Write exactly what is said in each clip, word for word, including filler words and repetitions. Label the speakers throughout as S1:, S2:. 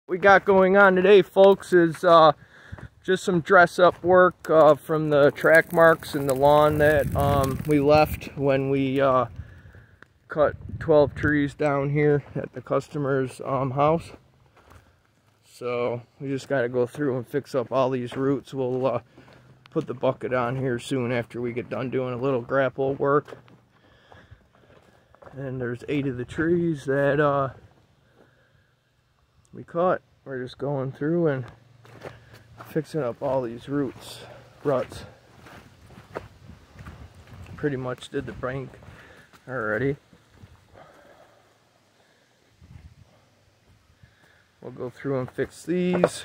S1: We got going on today, folks, is uh, just some dress-up work uh, from the track marks in the lawn that um, we left when we uh, cut twelve trees down here at the customer's um, house. So we just got to go through and fix up all these roots. We'll uh, put the bucket on here soon after we get done doing a little grapple work. And there's eight of the trees that uh, we cut. We're just going through and fixing up all these roots, ruts. Pretty much did the bank already. We'll go through and fix these.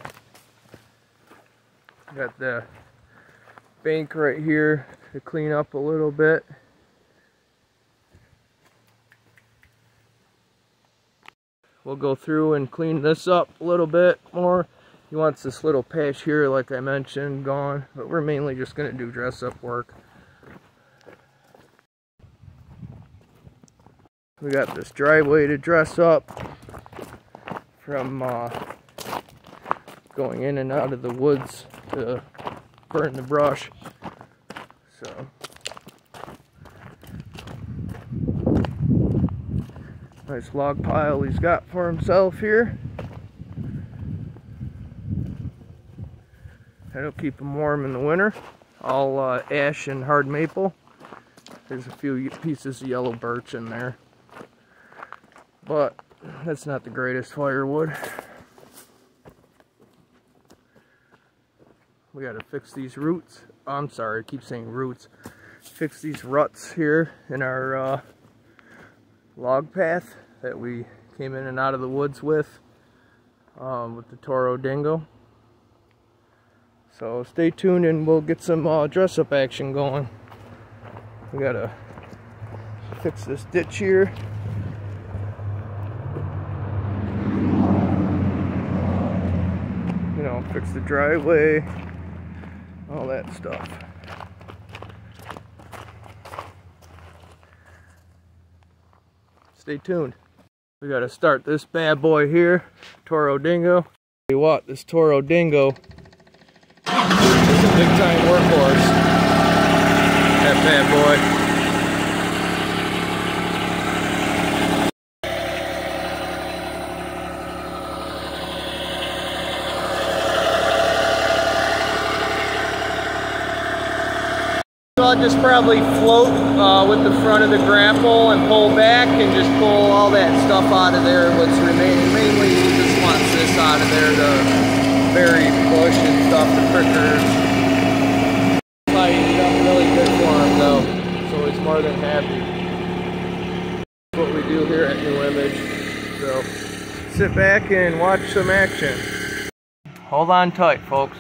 S1: Got the bank right here to clean up a little bit. We'll go through and clean this up a little bit more. He wants this little patch here, like I mentioned, gone. But we're mainly just going to do dress-up work. We got this driveway to dress up from uh, going in and out of the woods to burn the brush. So nice log pile he's got for himself here. That'll keep him warm in the winter. All uh, ash and hard maple. There's a few pieces of yellow birch in there, but that's not the greatest firewood. We gotta fix these roots. Oh, I'm sorry, I keep saying roots. Fix these ruts here in our uh, log path that we came in and out of the woods with um, with the Toro Dingo. So stay tuned and we'll get some uh, dress-up action going. We gotta fix this ditch here. You know, fix the driveway, all that stuff. Stay tuned. We gotta start this bad boy here, Toro Dingo. Tell you what, this Toro Dingo is a big time workhorse. That bad boy. I'll just probably float uh, with the front of the grapple and pull back and just pull all that stuff out of there, what's remaining. Mainly he just wants this out of there, the berry bush and stuff, the prickers. Tightened up really good for him though, so he's more than happy. That's what we do here at New Image. So sit back and watch some action. Hold on tight, folks.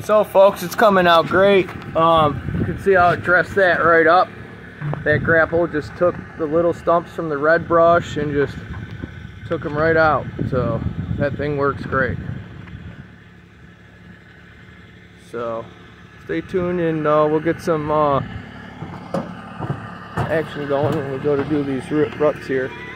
S1: So folks, it's coming out great. Um, you can see how it dressed that right up. That grapple just took the little stumps from the red brush and just took them right out. So that thing works great. So stay tuned, and uh, we'll get some uh, action going when we go to do these ruts here.